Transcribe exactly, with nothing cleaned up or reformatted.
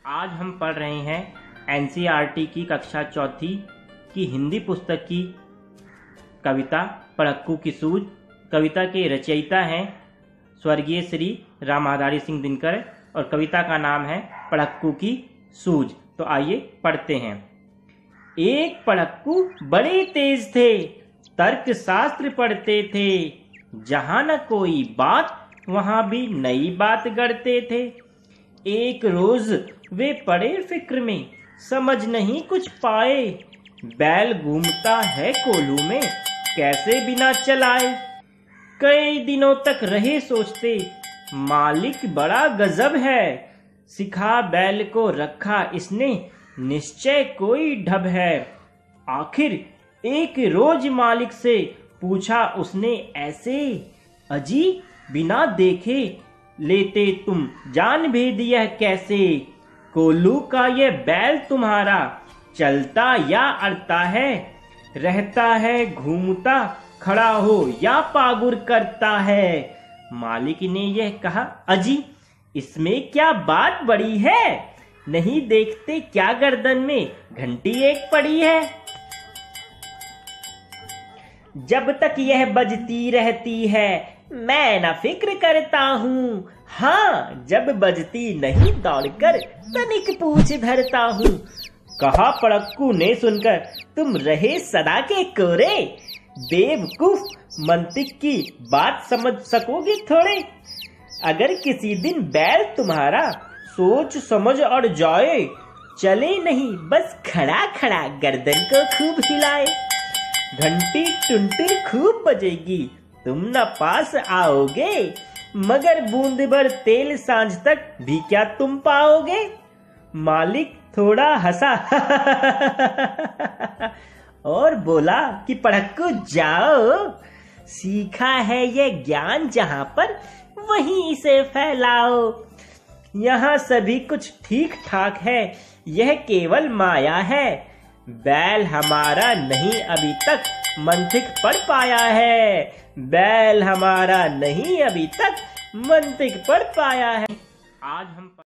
आज हम पढ़ रहे हैं एनसीईआरटी की कक्षा चौथी की हिंदी पुस्तक की कविता पढ़क्कू की सूझ। कविता के रचयिता हैं स्वर्गीय श्री रामधारी सिंह दिनकर और कविता का नाम है पढ़क्कू की सूझ। तो आइए पढ़ते हैं। एक पढ़क्कू बड़े तेज थे, तर्क शास्त्र पढ़ते थे, जहां न कोई बात वहां भी नई बात गढ़ते थे। एक रोज वे पड़े फिक्र में, समझ नहीं कुछ पाए, बैल घूमता है कोल्हू में, कैसे बिना चलाए। कई दिनों तक रहे सोचते, मालिक बड़ा गजब है, सिखा बैल को रखा इसने, निश्चय कोई ढब है। आखिर एक रोज मालिक से पूछा उसने ऐसे, अजी बिना देखे लेते तुम जान भेद यह कैसे। कोल्हू का ये बैल तुम्हारा चलता या अड़ता है, रहता है घूमता खड़ा हो या पागुर करता है। मालिक ने यह कहा, अजी इसमें क्या बात बड़ी है, नहीं देखते क्या गर्दन में घंटी एक पड़ी है। जब तक यह बजती रहती है मैं न फिक्र करता हूँ, हाँ जब बजती नहीं दौड़कर तनिक पूछ धरता हूँ। कहा पढ़क्कू ने सुनकर, तुम रहे सदा के कोरे, बेवकूफ मंतिक की बात समझ सकोगे थोड़े। अगर किसी दिन बैल तुम्हारा सोच समझ अड़ जाए, चले नहीं बस खड़ा खड़ा गर्दन को खूब हिलाए। घंटी टुनटुन खूब बजेगी, तुम न पास आओगे, मगर बूंद भर तेल सांझ तक भी क्या तुम पाओगे। मालिक थोड़ा हंसा और बोला कि पढ़क्कू जाओ, सीखा है ये ज्ञान जहां पर वहीं इसे फैलाओ। यहाँ सभी कुछ ठीक ठाक है, यह केवल माया है, बैल हमारा नहीं अभी तक मंतिक पढ़ पाया है, बैल हमारा नहीं अभी तक मंतिक पढ़ पाया है। आज हम